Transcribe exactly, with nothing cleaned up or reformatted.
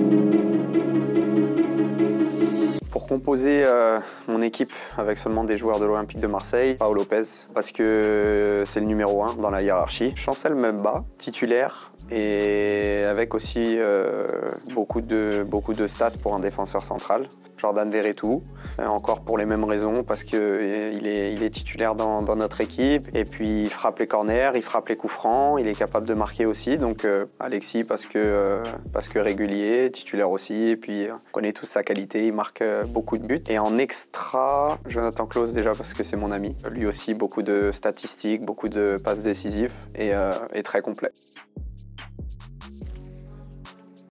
Pour composer euh, mon équipe avec seulement des joueurs de l'Olympique de Marseille, Pau Lopez, parce que c'est le numéro un dans la hiérarchie. Chancel Mbemba, titulaire, et avec aussi euh, beaucoup, de, beaucoup de stats pour un défenseur central. Jordan Verretou, encore pour les mêmes raisons, parce qu'il est, il est titulaire dans, dans notre équipe, et puis il frappe les corners, il frappe les coups francs, il est capable de marquer aussi. Donc euh, Alexis, parce que, euh, parce que régulier, titulaire aussi, et puis on connaît tous sa qualité, il marque euh, beaucoup de buts. Et en extra, Jonathan Clauss, déjà parce que c'est mon ami. Lui aussi, beaucoup de statistiques, beaucoup de passes décisives, et, euh, et très complet.